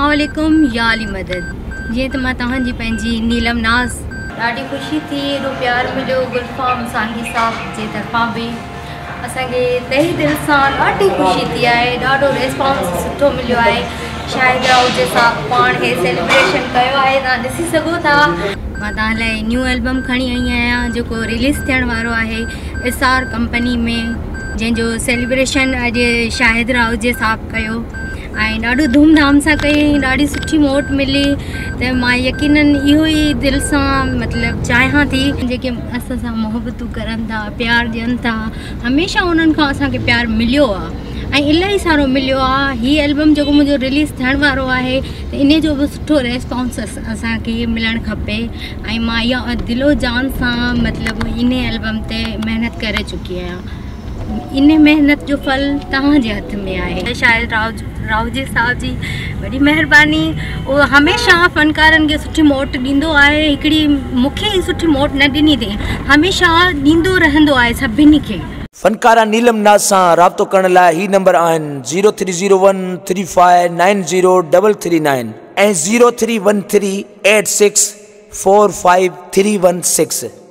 अस्सलाम वालेकुम या अली मदद। जी तो मैं तव्हांजी पंहिंजी नीलम नाज़ ॾाढी ख़ुशी थी, एॾो प्यार मिलियो गुलफाम सांगी साहब जे तरफ़ां बि असांखे तहे दिलि सां ॾाढी ख़ुशी थी आहे। ॾाढो रिस्पॉन्स सुठो मिलियो आहे। शायदि हुजे साहब पाण खे सेलिब्रेशन कयो आहे, तव्हां ॾिसी सघो था। मां तव्हां लाइ न्यू एल्बम खणी आई आहियां जेको रिलीज़ थियण वारो आहे इसार कंपनी में, जंहिंजो सेलिब्रेशन अॼु शाहिद राउजे साहब कयो ऐं ॾाढो धूमधाम सां कई। ॾाढी सुठी मोट मिली त मां यकीनन इहो ई दिलि सां मतिलबु चाहियां थी जेके असां सां मोहबतूं करनि था, प्यार ॾियनि था, हमेशह उन्हनि खां असांखे प्यार मिलियो आहे ऐं इलाही सारो मिलियो आहे। हीअ एल्बम जेको मुंहिंजो रिलीज़ थियण वारो आहे त इन जो बि सुठो रेस्पॉन्स असांखे मिलणु खपे ऐं मां इहा दिलो जान सां मतिलबु इन एल्बम ते महिनत करे चुकी आहियां। इन महिनत जो फल तव्हांजे हथ में आहे। शायद राउजे साहब जी वॾी महिरबानी, उहो हमेशह फ़नकारनि खे सुठी मोट ॾींदो आहे। हिकिड़ी मूंखे ई सुठी मोट न ॾिनी अथई, हमेशह ॾींदो रहंदो आहे सभिनी खे। फ़नकारा नीलम नाज़ सां राब्तो करण लाइ ही नंबर आहिनि 0301359039 ऐं 031386453116।